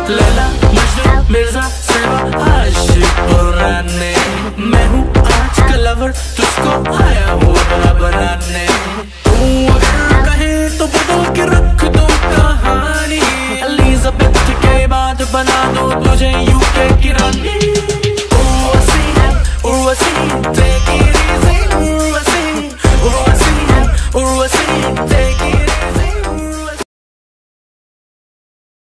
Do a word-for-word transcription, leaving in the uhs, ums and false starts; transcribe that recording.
लैला मजनू मिर्जा सेवा आशिक पुराने। मैं हूँ आज का लवर, तुझको आया हूँ बनाने। तू अगर कहे तो बदल के रख दो कहानी, एलिजाबेथ के बाद बना दो तुझे यूके की रानी। उर्वशी है उर्वशी